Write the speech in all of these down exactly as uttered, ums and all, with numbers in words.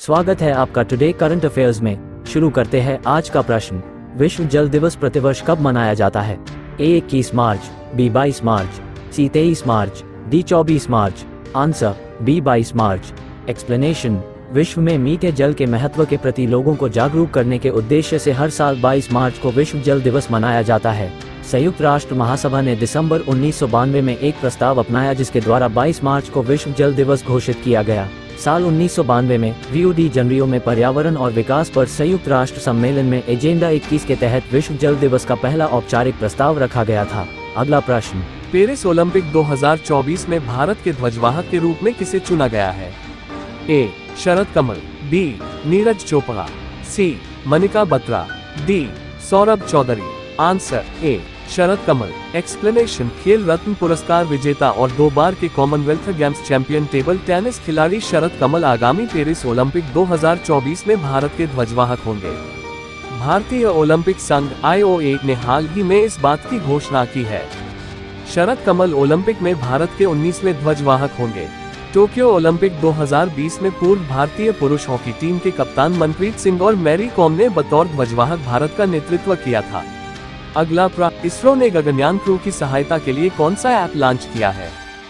स्वागत है आपका टुडे करंट अफेयर्स में। शुरू करते हैं आज का प्रश्न। विश्व जल दिवस प्रतिवर्ष कब मनाया जाता है? ए इक्कीस मार्च, बी बाईस मार्च, सी तेईस मार्च, डी चौबीस मार्च। आंसर बी बाईस मार्च। एक्सप्लेनेशन। विश्व में मीठे जल के महत्व के प्रति लोगों को जागरूक करने के उद्देश्य से हर साल बाईस मार्च को विश्व जल दिवस मनाया जाता है। संयुक्त राष्ट्र महासभा ने दिसंबर उन्नीस सौ बानवे में एक प्रस्ताव अपनाया जिसके द्वारा बाईस मार्च को विश्व जल दिवस घोषित किया गया। साल उन्नीस सौ बानवे में रियो डी जनरियो में पर्यावरण और विकास पर संयुक्त राष्ट्र सम्मेलन में एजेंडा इक्कीस के तहत विश्व जल दिवस का पहला औपचारिक प्रस्ताव रखा गया था। अगला प्रश्न। पेरिस ओलंपिक दो हज़ार चौबीस में भारत के ध्वजवाहक के रूप में किसे चुना गया है? A Sharad Kamal, B Neeraj Chopra, C Manika Batra, D Saurabh Chaudhary. Answer A Sharad Kamal. Explanation. Khel Ratna पुरस्कार विजेता और दो बार के Commonwealth Games champion table tennis खिलाड़ी शरद कमल आगामी पेरिस ओलंपिक दो हज़ार चौबीस में भारत के ध्वजवाहक होंगे। भारतीय ओलंपिक संघ आई ओ ए ने हाल ही में इस बात की घोषणा की है। शरद कमल ओलंपिक में भारत के उन्नीसवें ध्वजवाहक होंगे। टोक्यो ओलंपिक दो हज़ार बीस में पूर्व भारतीय पुरुष हॉकी टीम के कप्तान मनप्रीत सिंह और मैरी कॉम ने बतौर ध्वजवाहक भारत का नेतृत्व किया था। अगला प्रश्न। इसरो ने गगनयान क्रू की सहायता के लिए कौन सा ऐप लॉन्च किया है?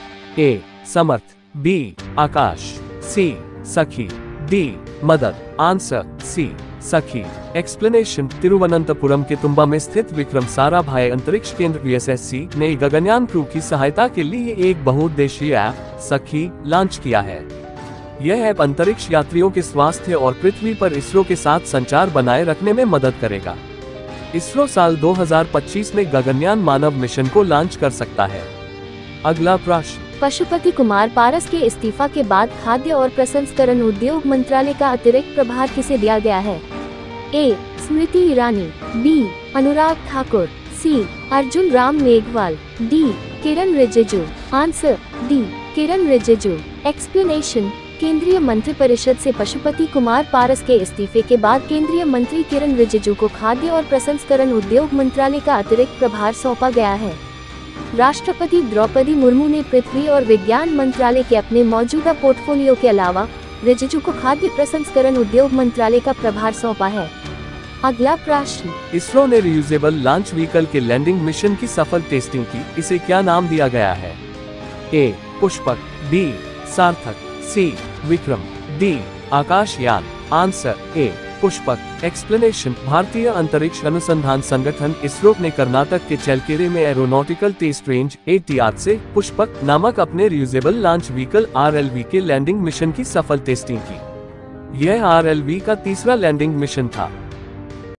ए समर्थ, बी आकाश, सी सखी, डी मदद। आंसर सी सखी। एक्सप्लेनेशन। तिरुवनंतपुरम के तुम्बा में स्थित विक्रम साराभाई अंतरिक्ष केंद्र वी एस एस सी ने गगनयान क्रू की सहायता के लिए एक बहुउद्देशीय ऐप सखी लॉन्च किया है। यह ऐप अंतरिक्ष यात्रियों के स्वास्थ्य और पृथ्वी पर इसरो के साथ संचार बनाए रखने में मदद करेगा। इसरो साल दो हज़ार पच्चीस में गगनयान मानव मिशन को लॉन्च कर सकता है। अगला प्रश्न। पशुपति कुमार पारस के इस्तीफा के बाद खाद्य और प्रसंस्करण उद्योग मंत्रालय का अतिरिक्त प्रभार किसे दिया गया है? A Smriti Irani, B Anurag Thakur, C Arjun Ram Meghwal, D Kiren Rijiju. Answer D Kiren Rijiju. Explanation. केंद्रीय मंत्रिपरिषद से पशुपति कुमार पारस के इस्तीफे के बाद केंद्रीय मंत्री किरण रिजिजू को खाद्य और प्रसंस्करण उद्योग मंत्रालय का अतिरिक्त प्रभार सौंपा गया है। राष्ट्रपति द्रौपदी मुर्मू ने पृथ्वी और विज्ञान मंत्रालय के अपने मौजूदा पोर्टफोलियो के अलावा रिजिजू को खाद्य प्रसंस्करण उद्योग मंत्रालय का प्रभार सौंपा है। अगला प्रश्न। इसरो ने रियूजेबल लॉन्च व्हीकल के लैंडिंग मिशन की सफल टेस्टिंग की। इसे क्या नाम दिया गया है? ए Pushpak, B Sarthak, C Vikram, D Akashyan. Answer A Pushpak. Explanation. भारतीय अंतरिक्ष अनुसंधान संगठन इसरो ने कर्नाटक के चलकेरे में aeronautical test range A T R से पुष्पक नामक अपने reusable launch vehicle R L V के लैंडिंग मिशन की सफल टेस्टिंग की। यह आर एल वी का तीसरा लैंडिंग मिशन था।